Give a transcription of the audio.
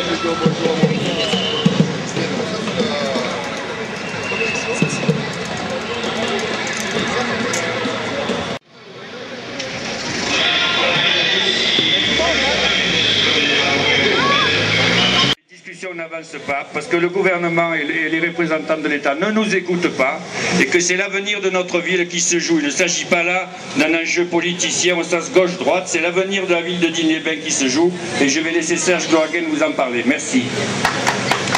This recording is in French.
n'avance pas parce que le gouvernement et les représentants de l'État ne nous écoutent pas et que c'est l'avenir de notre ville qui se joue. Il ne s'agit pas là d'un enjeu politicien au sens gauche-droite, c'est l'avenir de la ville de Digne-les-Bains qui se joue et je vais laisser Serge Gloaguen vous en parler. Merci.